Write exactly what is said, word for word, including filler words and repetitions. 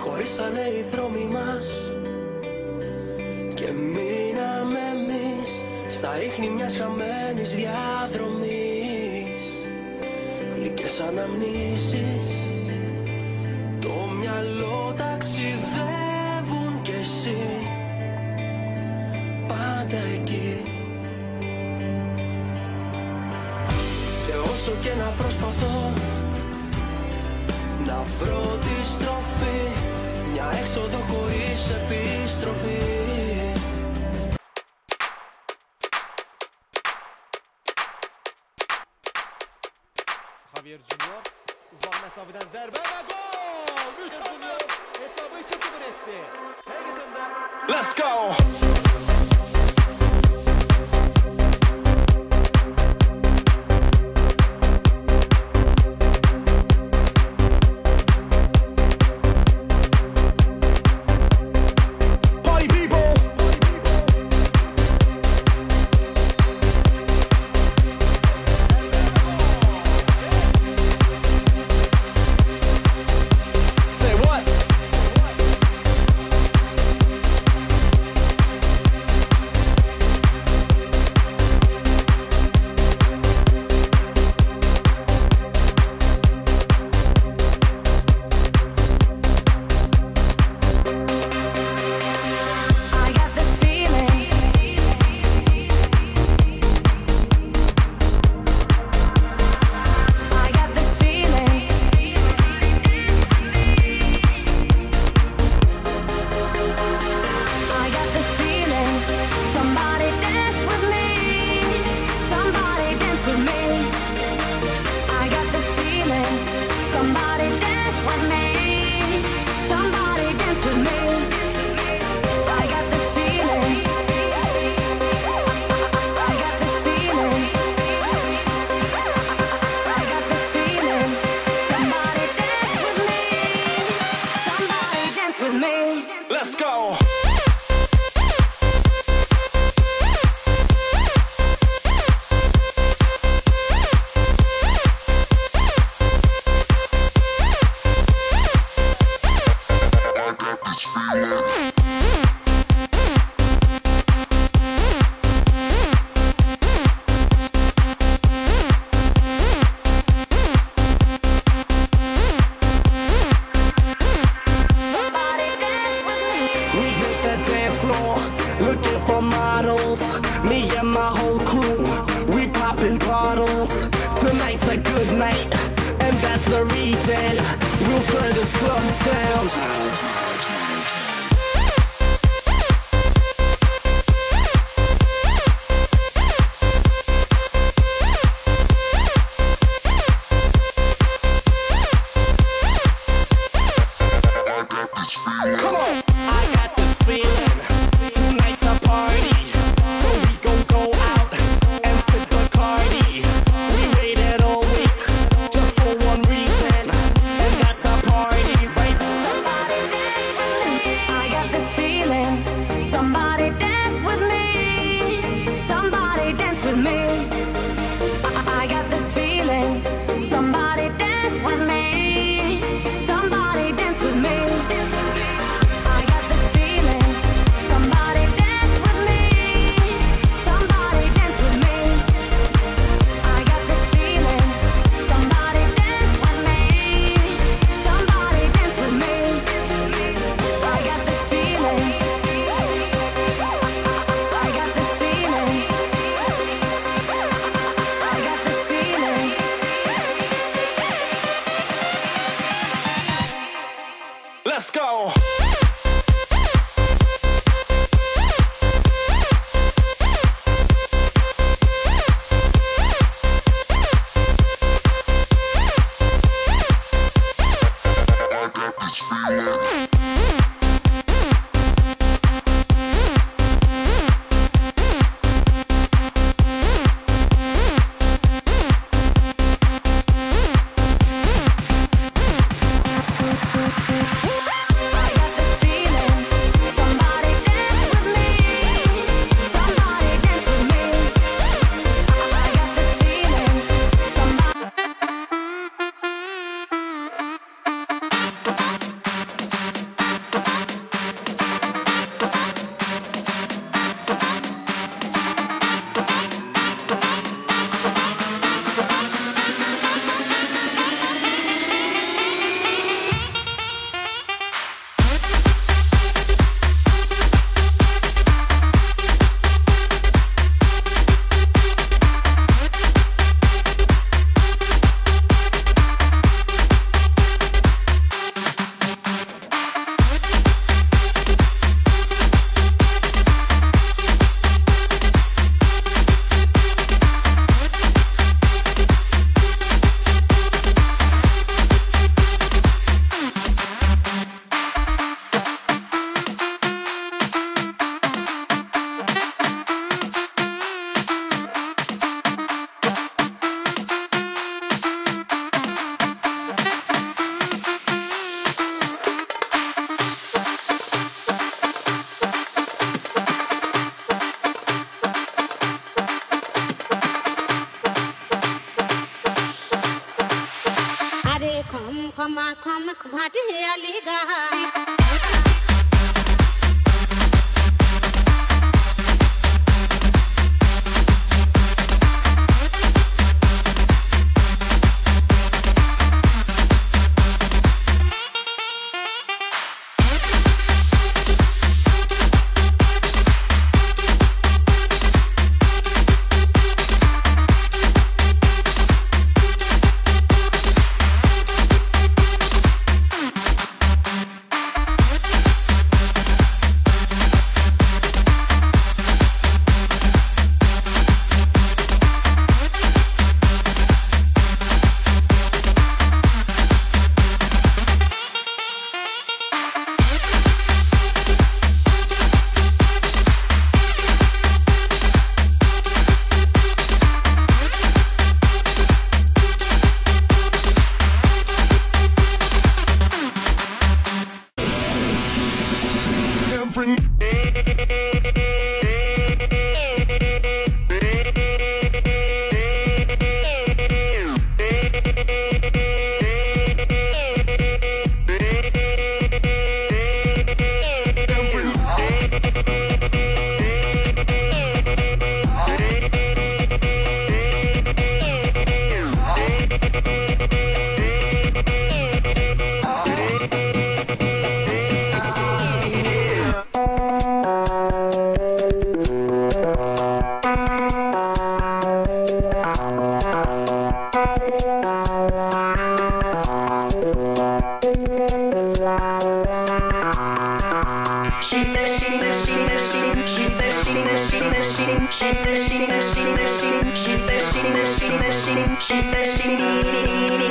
Χωρίσανε οι δρόμοι μας και μείναμε εμείς στα ίχνη μιας χαμένης διαδρομής. Γλυκές αναμνήσεις, το μυαλό ταξιδεύουν κι εσύ πάντα εκεί. Και όσο και να προσπαθώ να βρω τη στροφή, μια έξοδο χωρίς επιστροφή. Javier Junior uzak mesafeden zerbe ve gol! Mükemmel! Hesabı iki sıfır etti. Hareketinde. Let's go! Let's go! Looking for models, me and my whole crew, we popping bottles. Tonight's a good night, and that's the reason we'll turn this club down. Come on! I got this feeling. Tonight's a party, so we gon' go out and sip Bacardi. We waited all week just for one reason, and that's the party, right? Somebody dance with me. I got this feeling. Somebody dance with me. Somebody dance with me. I, I got this feeling. Somebody dance with me. Somebody dance with me. I got this feeling. Somebody dance with me. Somebody dance with me. I got this feeling. Somebody dance with me. Somebody dance with me. I got this feeling. I got this feeling. I got this feeling. Let's go! I got come, come on, come, come on, dear Liga. She says she miss, she miss, she she says she miss, she miss, she she says she miss, she miss, she she says she miss, she miss, she she says she need.